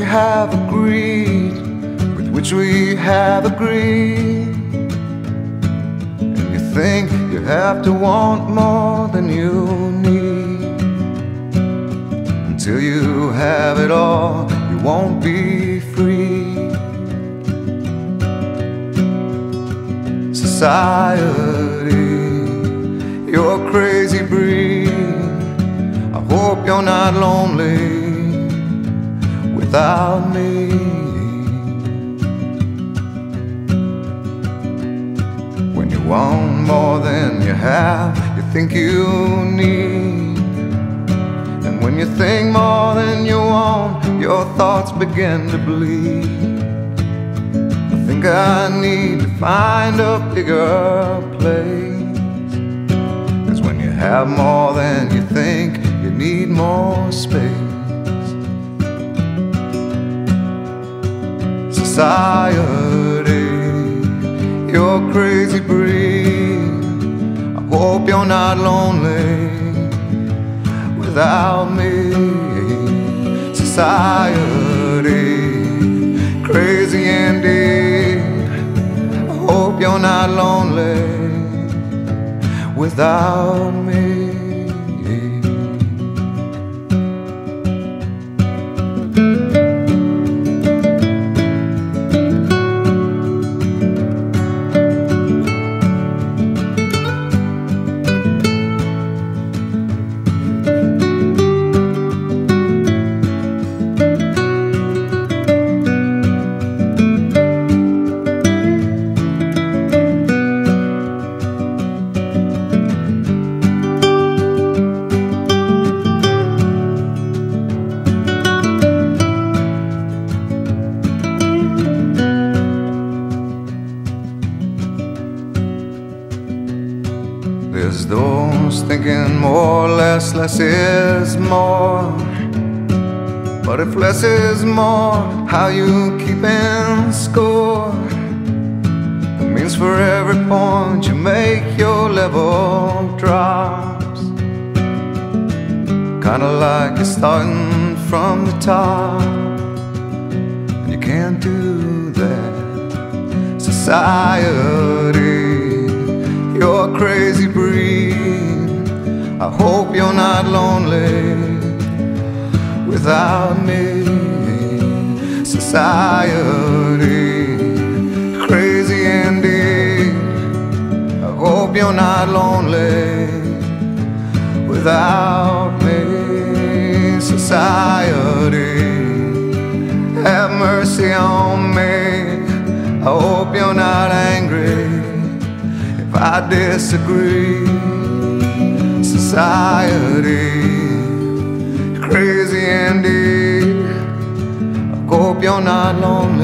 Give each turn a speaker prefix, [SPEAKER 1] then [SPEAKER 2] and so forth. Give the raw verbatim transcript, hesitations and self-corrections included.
[SPEAKER 1] have agreed, with which we have agreed. And you think you have to want more than you need. Until you have it all, you won't be free. Society, you're a crazy breed. I hope you're not lonely without me. When you want more than you have, you think you need. And when you think more than you want, your thoughts begin to bleed. I think I need to find a bigger place. 'Cause when you have more than you think, you need more space. Society, you're a crazy breed. I hope you're not lonely without me. Society, crazy indeed. I hope you're not lonely without me. There's those thinking more, less, less is more. But if less is more, how you keeping score? It means for every point you make, your level drops. Kinda like you're starting from the top, and you can't do that. Society, you're a crazy breed. I hope you're not lonely without me. Society, crazy indeed. I hope you're not lonely without me. Society, have mercy on me. I hope you're not angry if I disagree. Society, crazy indeed. I hope you're not lonely